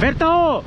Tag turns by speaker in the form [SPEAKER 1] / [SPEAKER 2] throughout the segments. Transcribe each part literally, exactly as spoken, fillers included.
[SPEAKER 1] ¡Alberto!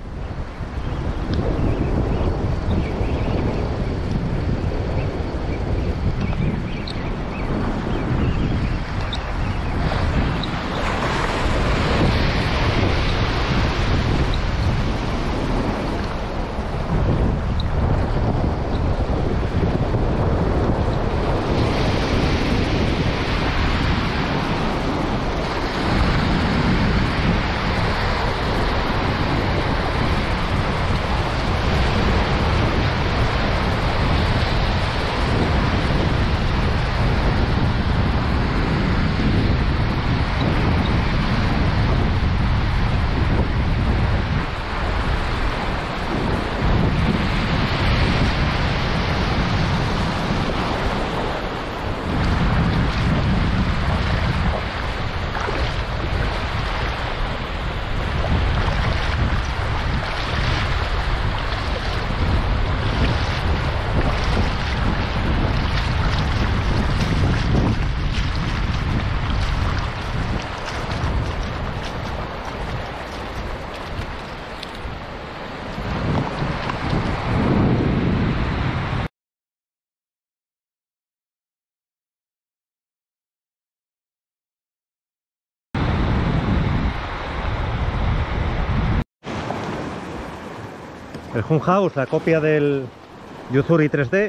[SPEAKER 1] El Funhouse, la copia del Yuzuri tres D.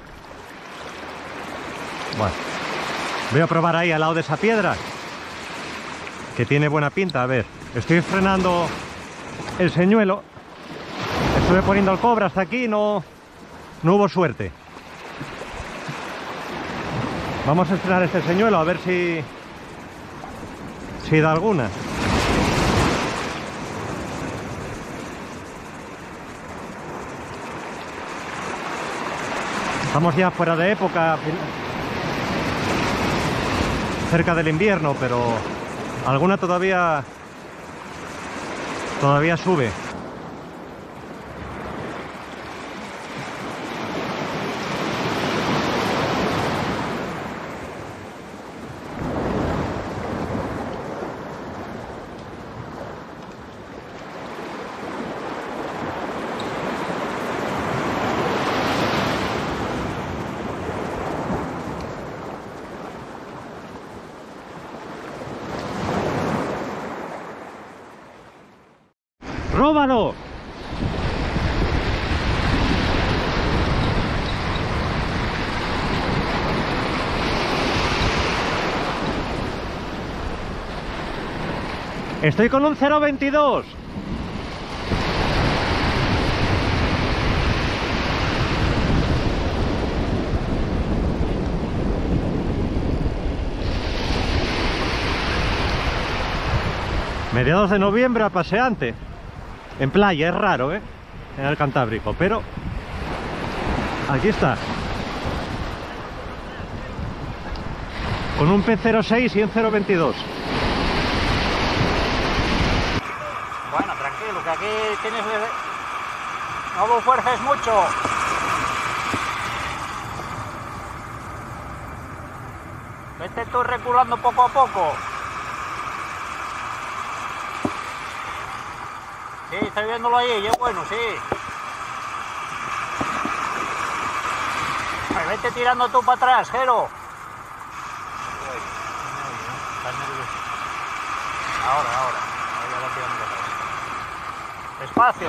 [SPEAKER 1] Bueno, voy a probar ahí al lado de esa piedra, que tiene buena pinta. A ver, estoy frenando el señuelo. Estuve poniendo el cobre hasta aquí, no, no hubo suerte. Vamos a estrenar este señuelo a ver si, si da alguna. Estamos ya fuera de época, cerca del invierno, pero alguna todavía todavía sube. ¡Róbalo! Estoy con un cero veintidós. Mediados de noviembre a paseante. En playa, es raro, ¿eh? En el Cantábrico, pero aquí está. Con un P cero seis y un cero veintidós.
[SPEAKER 2] Bueno, tranquilo, que aquí tienes... No lo fuerces mucho. Vete tú reculando poco a poco. Sí, estoy viéndolo ahí, y es bueno, sí. Ay, vete tirando tú para atrás, Jero. Ahora, ahora. Ahí ya va tirando para atrás. Despacio.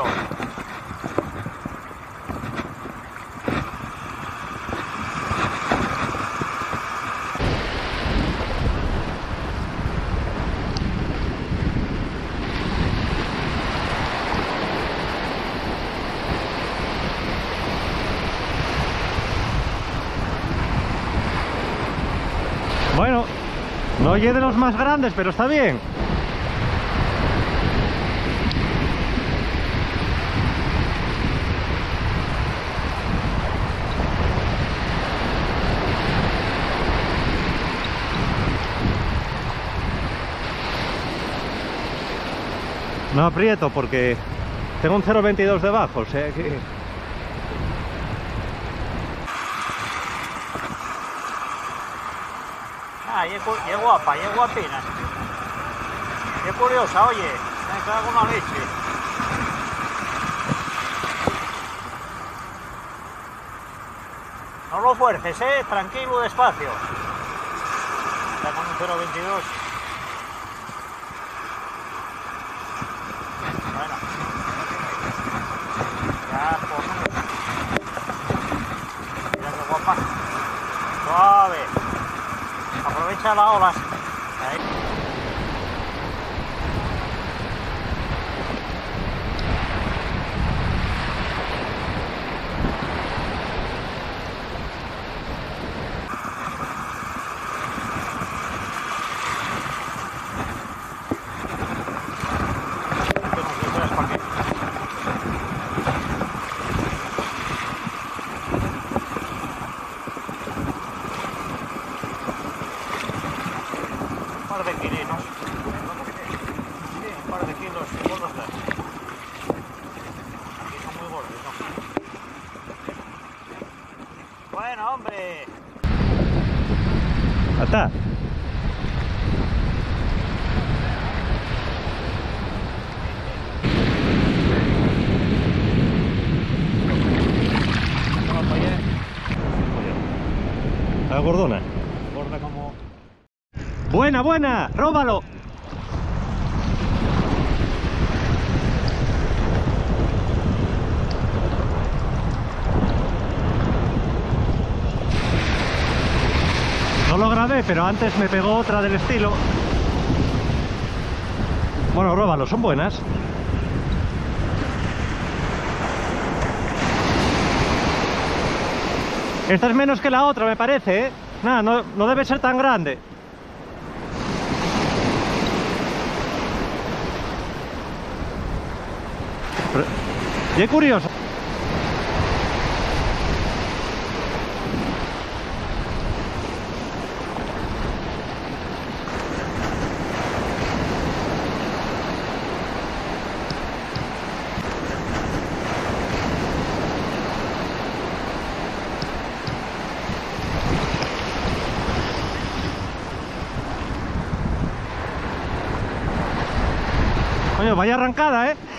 [SPEAKER 1] Bueno, no oye de los más grandes, pero está bien. No aprieto porque tengo un cero veintidós debajo, o sea que...
[SPEAKER 2] Ah, y es, y es guapa, y es guapina. Y es curiosa, oye. Me cago en la leche. No lo fuerces, eh, tranquilo, despacio. Está con un cero veintidós. Bueno. Ya, por mira qué guapa. Suave. Aprovecha las olas. Ahí. De quirinos, un par de kilos gordos de aquí son muy gordos, ¿no? Bueno, hombre.
[SPEAKER 1] ¡Ata! La gordona.
[SPEAKER 2] Gorda como...
[SPEAKER 1] ¡Buena, buena! ¡Róbalo! No lo grabé, pero antes me pegó otra del estilo. Bueno, róbalo, son buenas. Esta es menos que la otra, me parece, ¿eh? Nada, no, no debe ser tan grande. Y es curioso. Coño, vaya arrancada, ¿eh?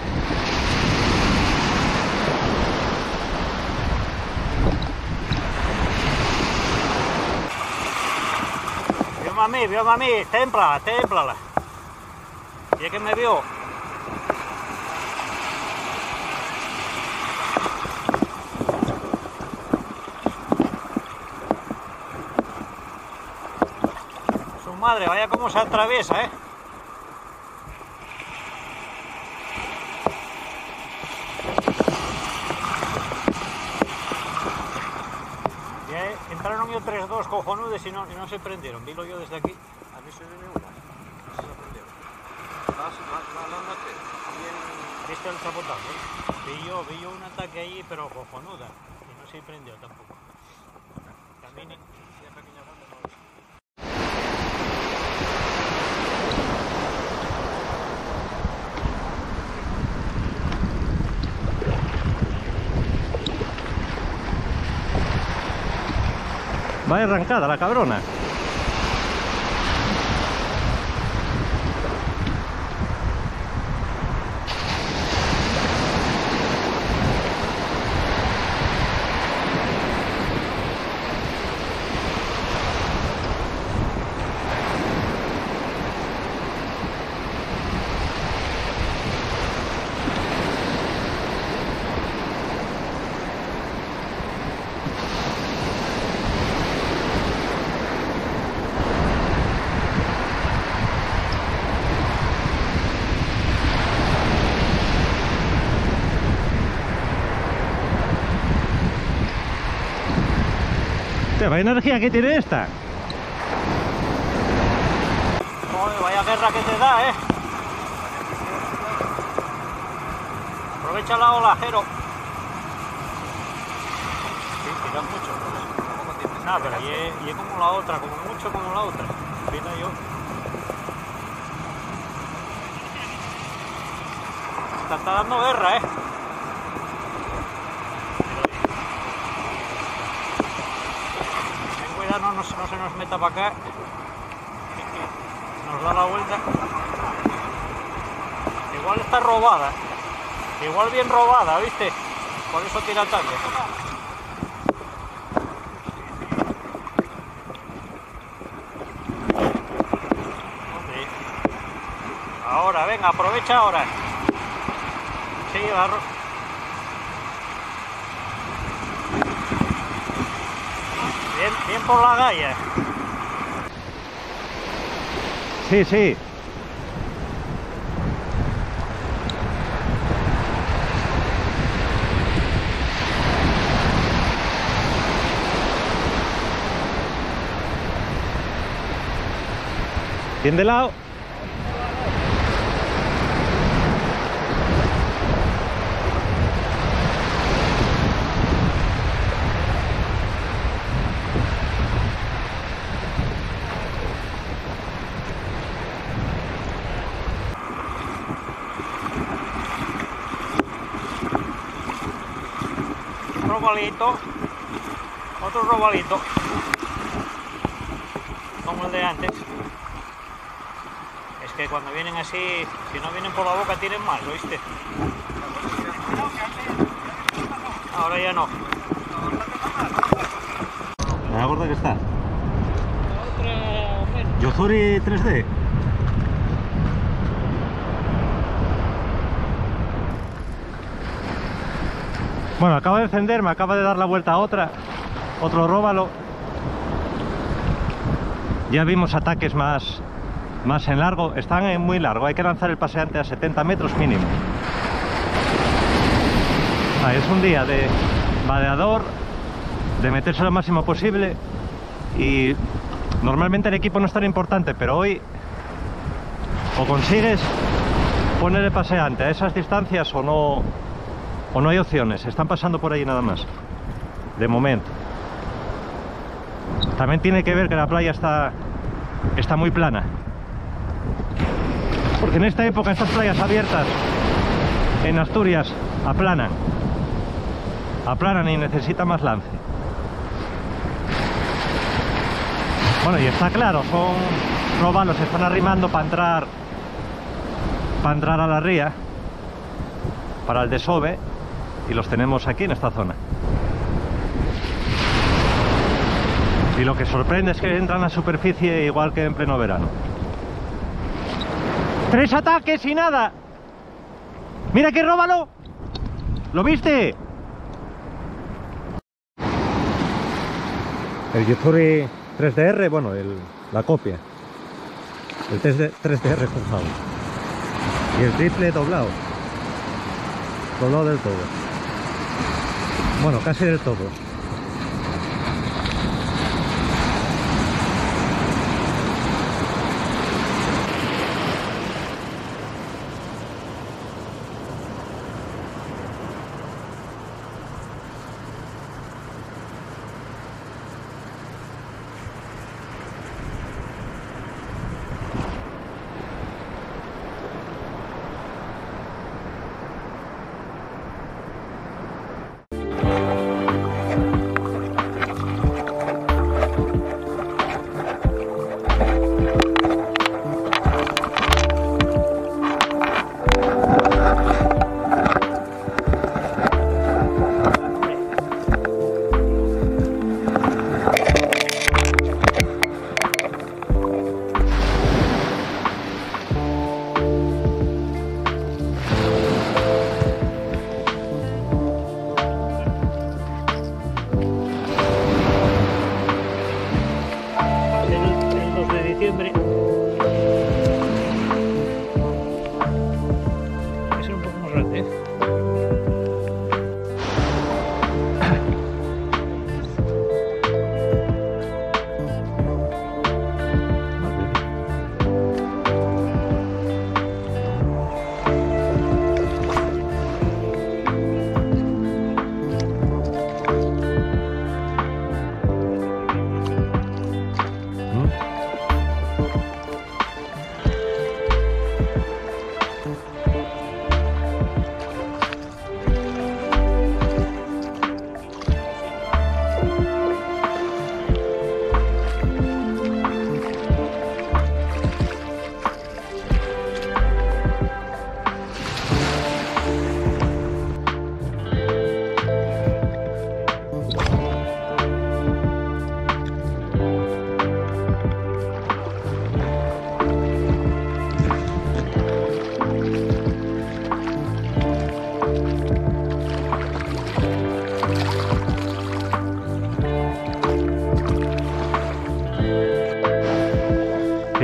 [SPEAKER 2] Vio mami, vio mami, témplala, témplala. Y es que me vio. Su madre, vaya como se atraviesa, ¿eh? Entraron yo tres dos cojonudes y no, y no se prendieron. Vilo yo desde aquí.
[SPEAKER 3] A mí se viene una. No se la prendieron. La, la, la, la, la tres. Bien.
[SPEAKER 2] ¿Viste el sabotaje? Vi yo, vi yo un ataque ahí, pero cojonuda. Y no se prendió tampoco. Camine.
[SPEAKER 3] Sí, a pequeña banda no.
[SPEAKER 1] Vaya arrancada la cabrona. Vaya energía que tiene esta.
[SPEAKER 2] Joder, vaya guerra que te da, eh. Aprovecha la ola, Jero. Sí, tira mucho. No, pero y es, y es como la otra, como mucho como la otra. Mira yo. Está, está dando guerra, eh. No, no, no se nos meta para acá, nos da la vuelta. Igual está robada, igual bien robada, ¿viste? Por eso tira tanto. Ahora, venga, aprovecha ahora. Sí, barro. Bien, bien por la galla.
[SPEAKER 1] Sí, sí. Bien de lado.
[SPEAKER 2] Robalito, otro robalito, como el de antes. Es que cuando vienen así, si no vienen por la boca tienen mal, ¿oíste? Ahora ya no.
[SPEAKER 1] La gorda que está.
[SPEAKER 2] Otra menos.
[SPEAKER 1] Yozuri tres D. Bueno, acaba de encender, me acaba de dar la vuelta a otra, otro róbalo. Ya vimos ataques más, más en largo, están en muy largo, hay que lanzar el paseante a setenta metros mínimo. Ah, es un día de vadeador, de meterse lo máximo posible y normalmente el equipo no es tan importante, pero hoy o consigues poner el paseante a esas distancias o no... O no hay opciones, están pasando por ahí nada más, de momento. También tiene que ver que la playa está, está muy plana. Porque en esta época, estas playas abiertas en Asturias aplanan. Aplanan y necesitan más lance. Bueno, y está claro, son robalos, se están arrimando para entrar, para entrar a la ría, para el desove. Y los tenemos aquí en esta zona. Y lo que sorprende es que entran a superficie igual que en pleno verano. ¡Tres ataques y nada! ¡Mira qué róbalo! ¿Lo viste? El Yozuri tres D R, bueno, el, la copia. El tres D R forjado. Y el triple doblado. Doblado del todo. Bueno, casi del todo.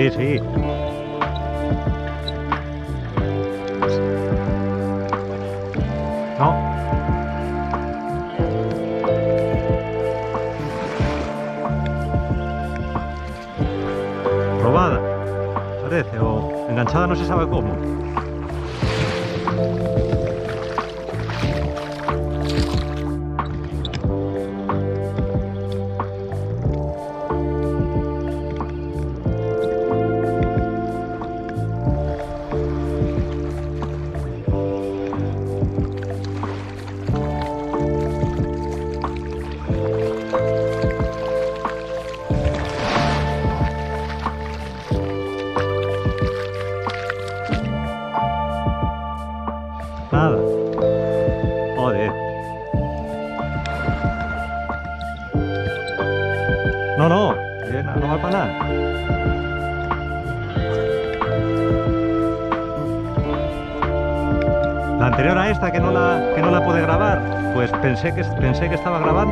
[SPEAKER 1] Sí, sí. No. Robada, parece, o enganchada no se sabe cómo. Nada. Joder. No, no. eh, no, no va para nada. La anterior a esta que no la, que no la pude grabar, pues pensé que, pensé que estaba grabando.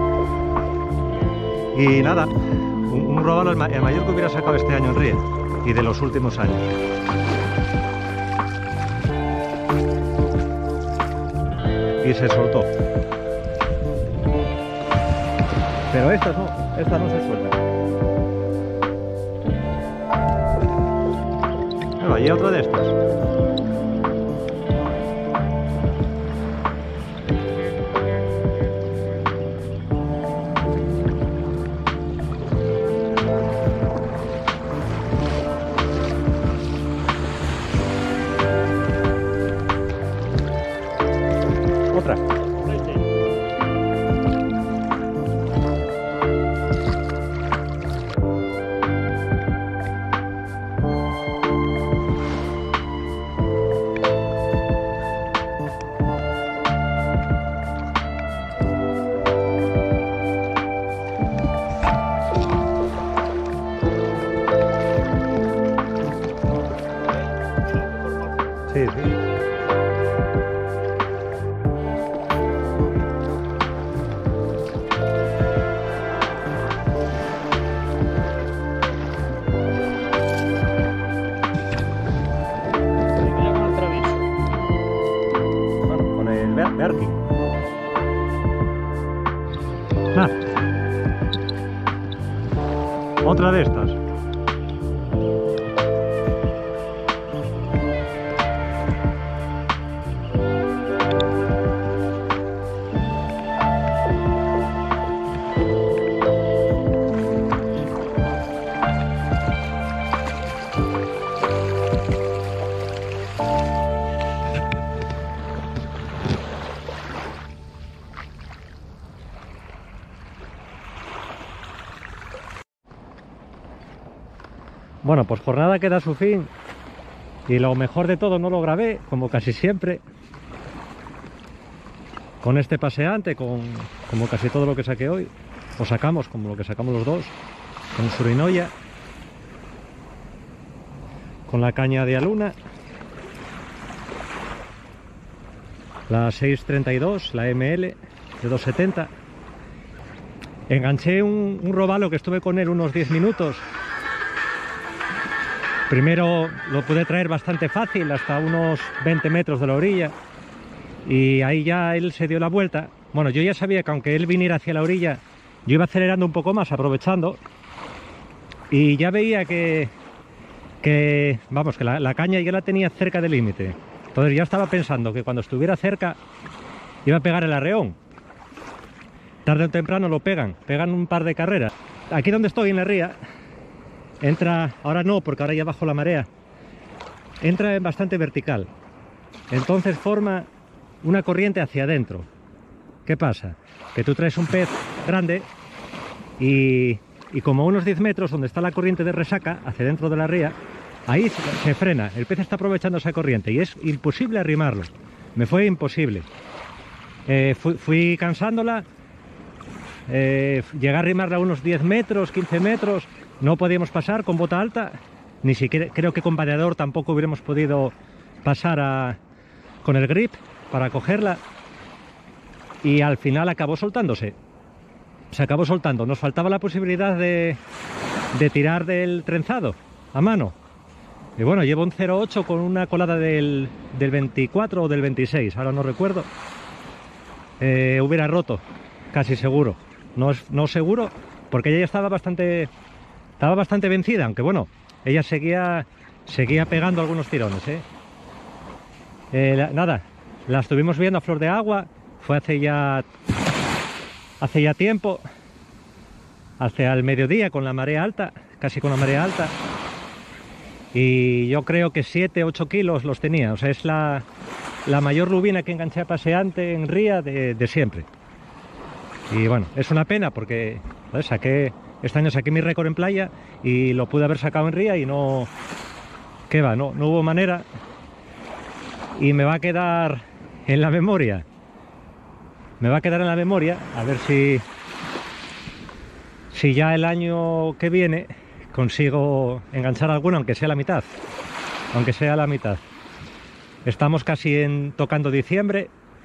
[SPEAKER 1] Y nada, un, un robalo el, ma- el mayor que hubiera sacado este año en ría y de los últimos años. Y se soltó. Pero estas no, estas no se sueltan. Bueno, y otra de estas. Otra. Sí, sí.
[SPEAKER 2] Primera con el travieso.
[SPEAKER 1] Bueno, con el Ber- Berking. Ah. Otra de estas. Bueno, pues jornada queda a su fin y lo mejor de todo no lo grabé, como casi siempre, con este paseante, con como casi todo lo que saqué hoy, o sacamos como lo que sacamos los dos, con Surinoya, con la caña de Aluna, la seis treinta y dos, la M L de dos setenta. Enganché un, un robalo que estuve con él unos diez minutos. Primero lo pude traer bastante fácil, hasta unos veinte metros de la orilla, y ahí ya él se dio la vuelta. Bueno, yo ya sabía que aunque él viniera hacia la orilla, yo iba acelerando un poco más, aprovechando, y ya veía que, que vamos, que la, la caña ya la tenía cerca del límite. Entonces ya estaba pensando que cuando estuviera cerca iba a pegar el arreón. Tarde o temprano lo pegan, pegan un par de carreras. Aquí donde estoy en la ría, entra, ahora no, porque ahora ya bajo la marea, entra en bastante vertical. Entonces forma una corriente hacia adentro. ¿Qué pasa? Que tú traes un pez grande y, y como a unos diez metros donde está la corriente de resaca, hacia dentro de la ría, ahí se, se frena. El pez está aprovechando esa corriente y es imposible arrimarlo. Me fue imposible. Eh, fui, fui cansándola, eh, llegué a arrimarla a unos diez metros, quince metros. No podíamos pasar con bota alta, ni siquiera creo que con vadeador tampoco hubiéramos podido pasar a, con el grip para cogerla, y al final acabó soltándose. Se acabó soltando. Nos faltaba la posibilidad de, de tirar del trenzado, a mano. Y bueno, llevo un cero ocho con una colada del, del veinticuatro o del veintiséis, ahora no recuerdo. Eh, hubiera roto, casi seguro. No, es, no seguro, porque ella ya estaba bastante, estaba bastante vencida, aunque bueno, ella seguía, seguía pegando algunos tirones, ¿eh? Eh, la, nada, la estuvimos viendo a flor de agua, fue hace ya, hace ya tiempo, hacia el mediodía con la marea alta, casi con la marea alta, y yo creo que siete ocho kilos los tenía, o sea, es la, la mayor lubina que enganché a paseante en ría de, de siempre. Y bueno, es una pena porque ¿sabes? saqué este año saqué mi récord en playa y lo pude haber sacado en ría y no, ¿qué va? No, no hubo manera. Y me va a quedar en la memoria, me va a quedar en la memoria, a ver si, si ya el año que viene consigo enganchar alguna, aunque sea la mitad, aunque sea la mitad. Estamos casi en, tocando diciembre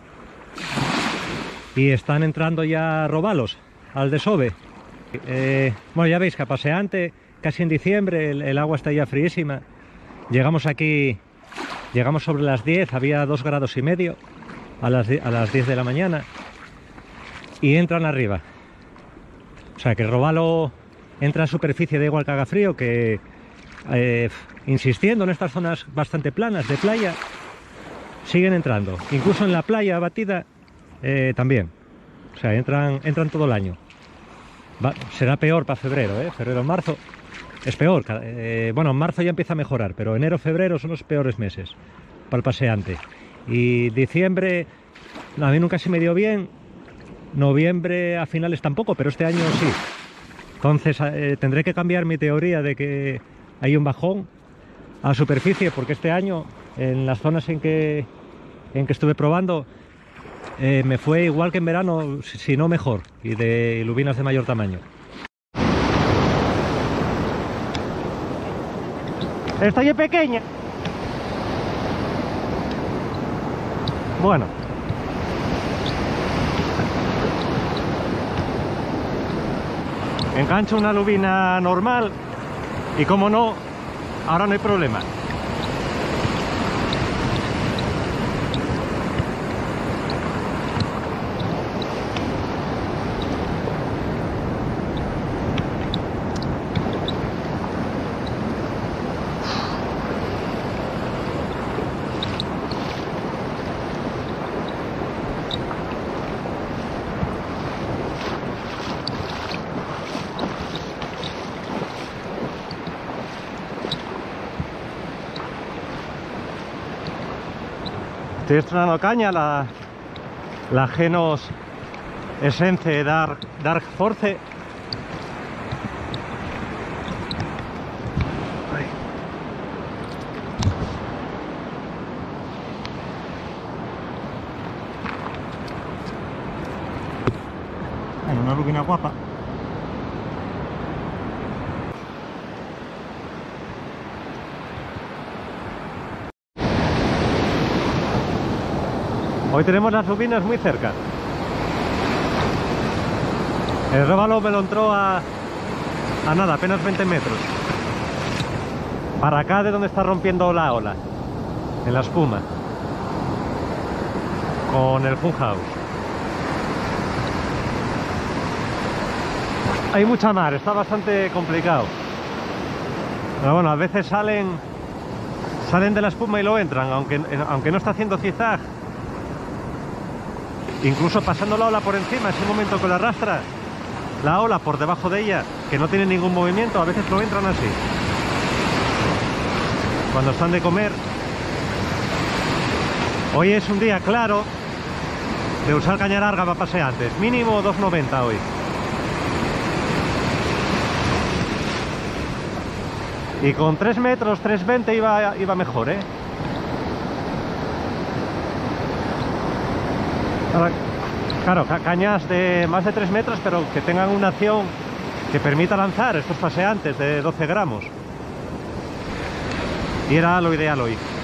[SPEAKER 1] y están entrando ya robalos al desove. Eh, bueno, ya veis que a paseante, casi en diciembre, el, el agua está ya fríísima. Llegamos aquí... Llegamos sobre las diez, había dos grados y medio a las, a las diez de la mañana y entran arriba. O sea que el robalo entra a superficie, da igual que haga frío, que eh, insistiendo en estas zonas bastante planas de playa, siguen entrando. Incluso en la playa batida eh, también. O sea, entran, entran todo el año. Va, será peor para febrero, ¿eh? Febrero, marzo. Es peor, eh, bueno, en marzo ya empieza a mejorar, pero enero, febrero son los peores meses para el paseante. Y diciembre, a mí nunca se me dio bien, noviembre a finales tampoco, pero este año sí. Entonces eh, tendré que cambiar mi teoría de que hay un bajón a superficie, porque este año, en las zonas en que, en que estuve probando, eh, me fue igual que en verano, si no mejor, y de lubinas de mayor tamaño. Esta ya es pequeña. Bueno. Engancho una lubina normal y como no, ahora no hay problema. Estoy estrenando caña, la, la Genos Essence Dark, Dark Force. Bueno, una lubina guapa. Hoy tenemos las lubinas muy cerca. El róbalo me lo entró a, a nada, apenas veinte metros. Para acá de donde está rompiendo la ola, en la espuma, con el Funhouse. Hay mucha mar, está bastante complicado. Pero bueno, a veces salen, salen de la espuma y lo entran, aunque, aunque no está haciendo zigzag. Incluso pasando la ola por encima, ese momento que la arrastra la ola por debajo de ella, que no tiene ningún movimiento, a veces lo entran así. Cuando están de comer. Hoy es un día claro de usar caña larga para paseantes, mínimo dos noventa hoy. Y con tres metros, tres veinte iba, iba mejor, ¿eh? Ahora, claro, ca cañas de más de tres metros, pero que tengan una acción que permita lanzar estos paseantes de doce gramos. Y era lo ideal hoy.